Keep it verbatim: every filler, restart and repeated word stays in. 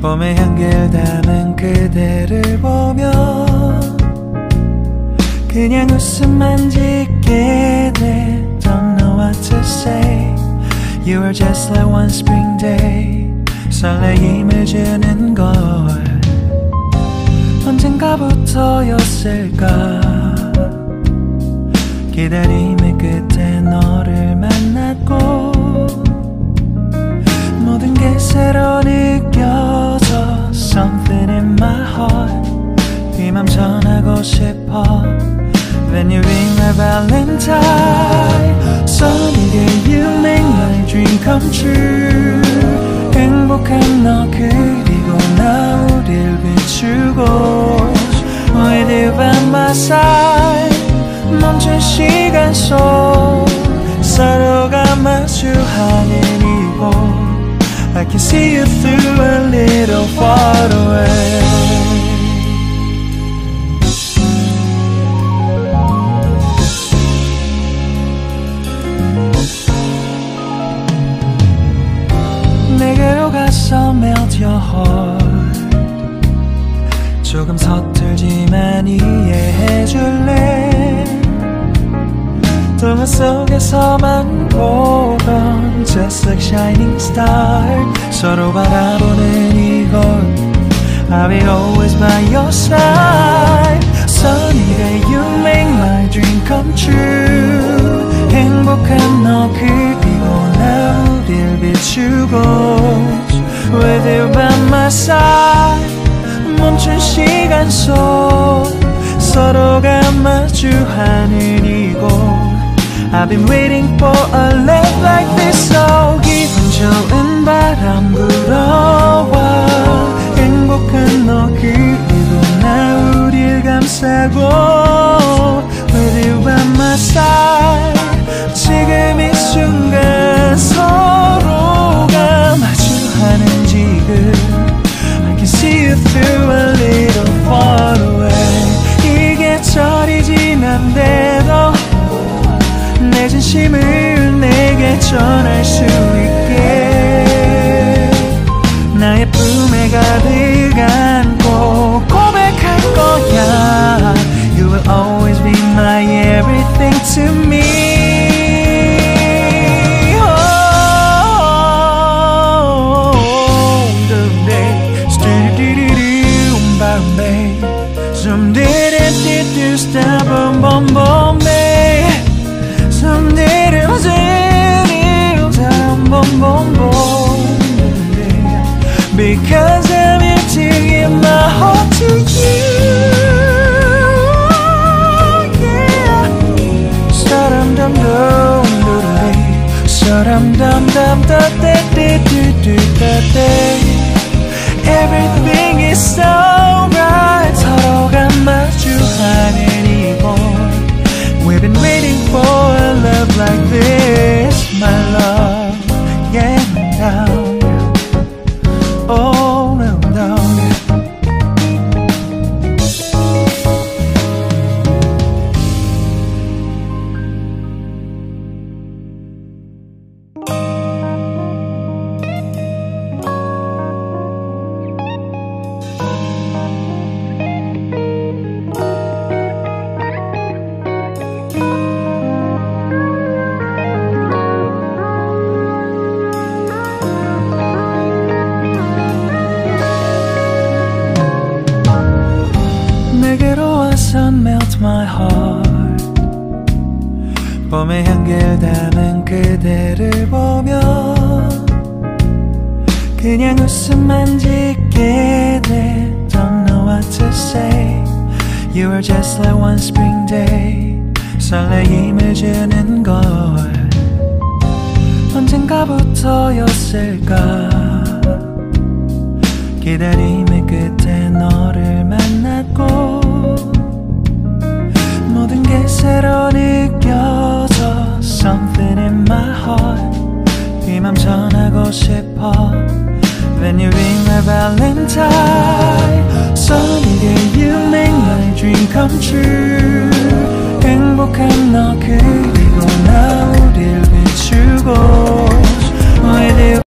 봄의 향기를 담은 그대를 보며 그냥 웃음만 짓게 돼. Don't know what to say. You are just like one spring day. 설레임을 주는 걸 언젠가부터였을까. 기다림의 끝에 너를 만났고 모든 게 새로 느껴져. Something in my heart. 이 맘 전하고 싶어. When you ring my valentine. Sunny day you make my dream come true. 행복한 너 그리고 나 우릴 비추고 With you by my side. 멈춘 시간 속 서로가 마주하는 이곳 I can see you through a little far away. 내게로 가서 melt your heart. 조금 서툴지만 이해해줄래. 동화 속에서만 보던 Just like shining star. 서로 바라보는 이곳 I'll be always by your side. Sunny day you make my dream come true. 행복한 너 그리고 나 우릴 비추고 With you by my side. 멈춘 시간 속 서로가 마주하는 이곳 I've been waiting for a love like this. So 기분 좋은 바람 불어와 행복한 너 그리고 나 우릴 감싸고 With you by my side. 지금 이 순간 서로가 마주하는 지금 I can see you through a little far away. 이 계절이 지난데도 내 진심을 내게 전할 수 있게 나의 품에 가득 안고 고백할 거야. You will always be my everything to me. Some didn't do stop boom boom boom babe. Some didn't do stop boom boom boom babe. Because I'm here to give my heart to you. Yeah. Sa-dum dum dum dum dum. Sa-dum dum dum da da da da da da. Everything is so right. 서로가 마주하는 이곳 We've been waiting for a love like this. My love, yeah, no. Oh, no, no. Melt my heart. 봄의 향기를 담은 그대를 보며 그냥 웃음만 짓게 돼. Don't know what to say. You are just like one spring day. 설레임을 주는 걸 언젠가부터였을까. 기다림의 끝에 너를 만났고 모든 게 새로 느껴져. Something in my heart. 이 맘 전하고 싶어. When you ring my valentine. Sunny day you make my dream come true.